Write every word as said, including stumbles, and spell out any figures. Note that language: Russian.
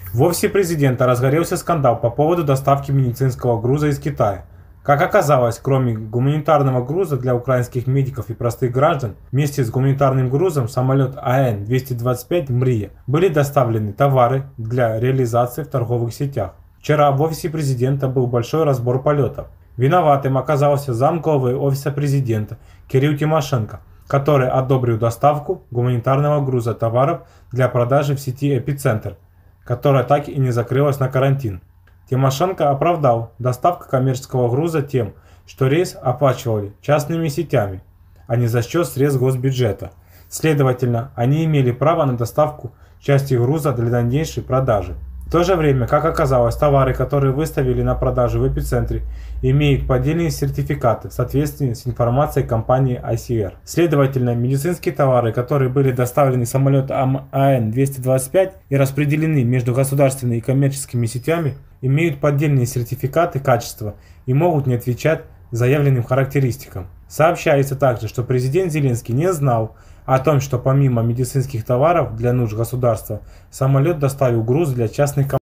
В офисе президента разгорелся скандал по поводу доставки медицинского груза из Китая. Как оказалось, кроме гуманитарного груза для украинских медиков и простых граждан, вместе с гуманитарным грузом в самолет А Н двести двадцать пять «Мрия» были доставлены товары для реализации в торговых сетях. Вчера в офисе президента был большой разбор полетов. Виноватым оказался замглавы офиса президента Кирилл Тимошенко, который одобрил доставку гуманитарного груза товаров для продажи в сети «Эпицентр», которая так и не закрылась на карантин. Тимошенко оправдал доставку коммерческого груза тем, что рейс оплачивали частными сетями, а не за счет средств госбюджета. Следовательно, они имели право на доставку части груза для дальнейшей продажи. В то же время, как оказалось, товары, которые выставили на продажу в Эпицентре, имеют поддельные сертификаты в соответствии с информацией компании Ай Си Эр. Следовательно, медицинские товары, которые были доставлены самолетом А Н двести двадцать пять и распределены между государственными и коммерческими сетями, имеют поддельные сертификаты качества и могут не отвечать заявленным характеристикам. Сообщается также, что президент Зеленский не знал о том, что помимо медицинских товаров для нужд государства, самолет доставил груз для частных компаний.